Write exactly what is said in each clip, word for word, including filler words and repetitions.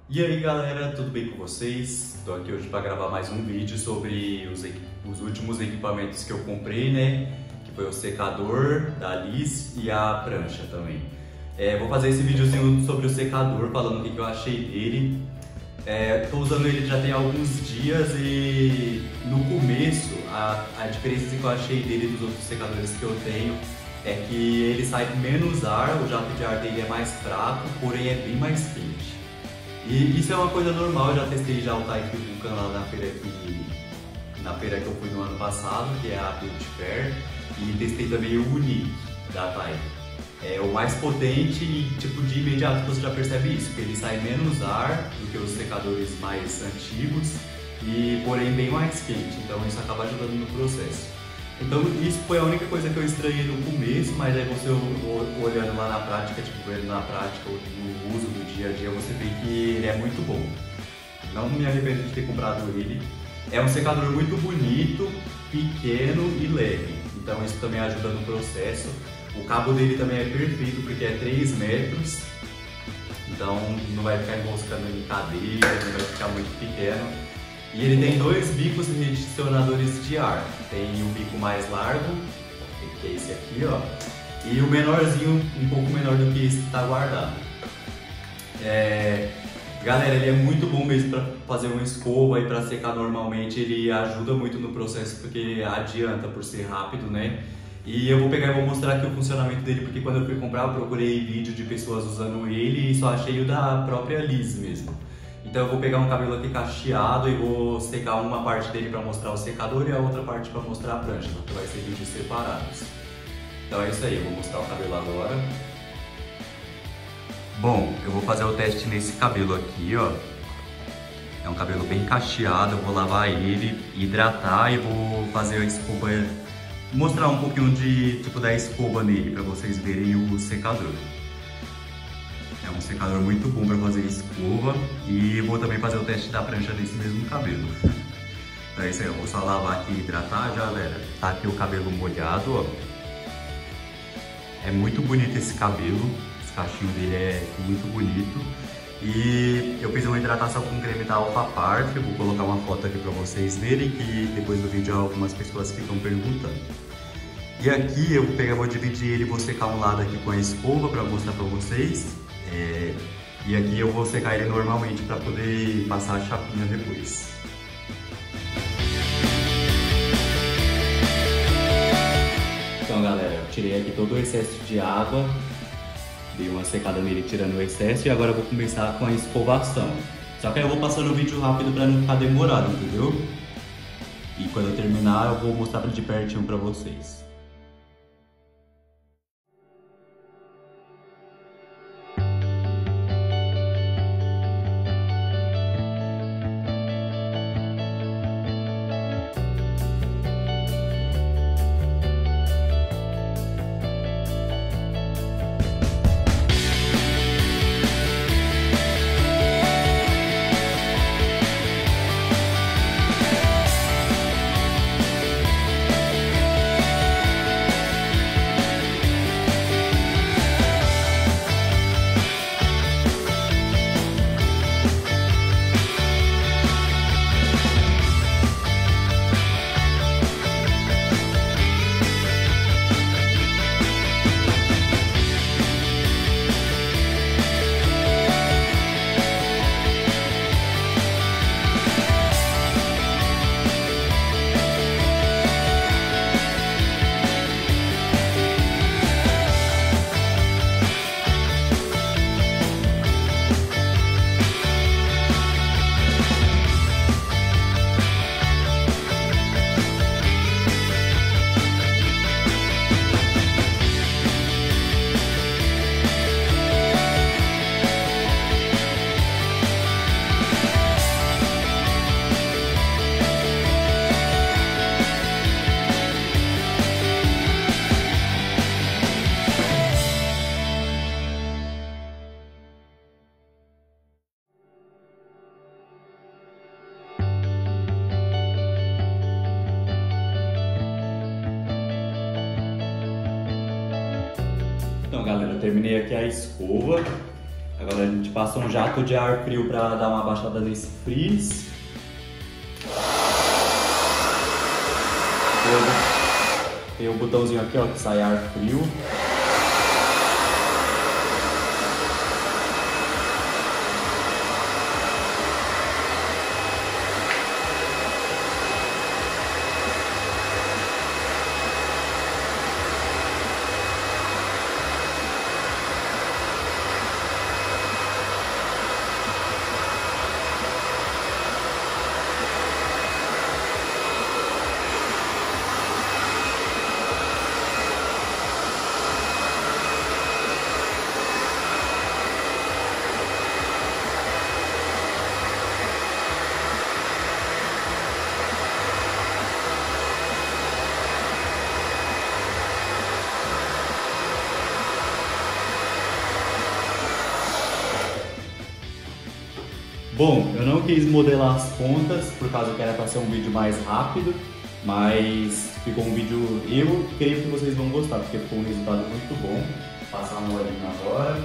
E aí galera, tudo bem com vocês? Estou aqui hoje para gravar mais um vídeo sobre os, os últimos equipamentos que eu comprei, né? Que foi o secador da Liz e a prancha também. É, vou fazer esse videozinho sobre o secador, falando o que, que eu achei dele. Estou é, usando ele já tem alguns dias e no começo a, a diferença que eu achei dele dos outros secadores que eu tenho é que ele sai com menos ar, o jato de ar dele é mais fraco, porém é bem mais quente. E isso é uma coisa normal, eu já testei já o Type Vulcan lá na feira, que, na feira que eu fui no ano passado, que é a Beauty Fair, e testei também o Unique da Type. É o mais potente e tipo, de imediato você já percebe isso, que ele sai menos ar do que os secadores mais antigos, e porém bem mais quente, então isso acaba ajudando no processo. Então isso foi a única coisa que eu estranhei no começo, mas aí você olhando lá na prática, tipo, vendo na prática, no uso do dia a dia, você vê que ele é muito bom. Não me arrependo de ter comprado ele. É um secador muito bonito, pequeno e leve, então isso também ajuda no processo. O cabo dele também é perfeito porque é três metros, então não vai ficar enroscando em cadeira, não vai ficar muito pequeno. E ele tem dois bicos redicionadores de ar. Tem o bico mais largo, que é esse aqui, ó, e o menorzinho, um pouco menor do que esse que está guardado. É... Galera, ele é muito bom mesmo para fazer uma escova e para secar normalmente. Ele ajuda muito no processo porque adianta por ser rápido, né? E eu vou pegar e vou mostrar aqui o funcionamento dele, porque quando eu fui comprar eu procurei vídeo de pessoas usando ele e só achei o da própria Liz mesmo. Então eu vou pegar um cabelo aqui cacheado e vou secar uma parte dele para mostrar o secador e a outra parte para mostrar a prancha, porque vai ser vídeos separados. Então é isso aí, eu vou mostrar o cabelo agora. Bom, eu vou fazer o teste nesse cabelo aqui, ó. É um cabelo bem cacheado, eu vou lavar ele, hidratar e vou fazer a escova, mostrar um pouquinho de tipo da escova nele para vocês verem o secador. É um secador muito bom para fazer escova e vou também fazer o teste da prancha desse mesmo cabelo. Então é isso aí, eu vou só lavar aqui e hidratar já, galera. Tá aqui o cabelo molhado, ó. É muito bonito esse cabelo, esse cachinho dele é muito bonito. E eu fiz uma hidratação com creme da Alpha Parf, eu vou colocar uma foto aqui para vocês verem, que depois do vídeo algumas pessoas ficam perguntando. E aqui eu vou pegar, vou dividir ele, vou secar um lado aqui com a escova para mostrar para vocês. É, e aqui eu vou secar ele normalmente para poder passar a chapinha depois. Então galera, eu tirei aqui todo o excesso de água, dei uma secada nele tirando o excesso e agora eu vou começar com a escovação. Só que aí eu vou passando o vídeo rápido para não ficar demorado, entendeu? E quando eu terminar eu vou mostrar de pertinho para vocês. Então galera, eu terminei aqui a escova. Agora a gente passa um jato de ar frio para dar uma baixada nesse frizz. Tem o, tem o botãozinho aqui, ó, que sai ar frio. Bom, eu não quis modelar as pontas por causa que era para ser um vídeo mais rápido, mas ficou um vídeo, eu creio que vocês vão gostar, porque ficou um resultado muito bom. Vou passar uma olhinha agora.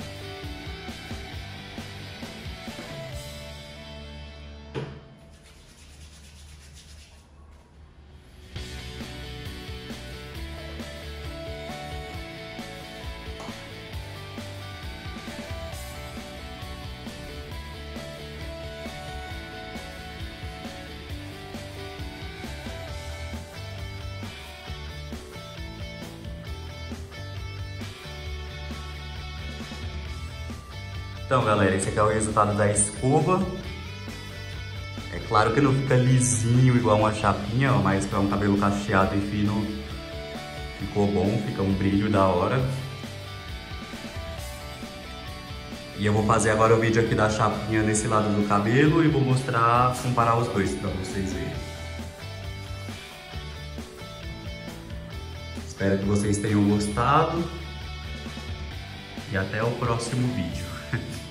Então, galera, esse aqui é o resultado da escova. É claro que não fica lisinho igual uma chapinha, ó, mas para um cabelo cacheado e fino ficou bom, fica um brilho da hora. E eu vou fazer agora o vídeo aqui da chapinha nesse lado do cabelo e vou mostrar, comparar os dois para vocês verem. Espero que vocês tenham gostado e até o próximo vídeo.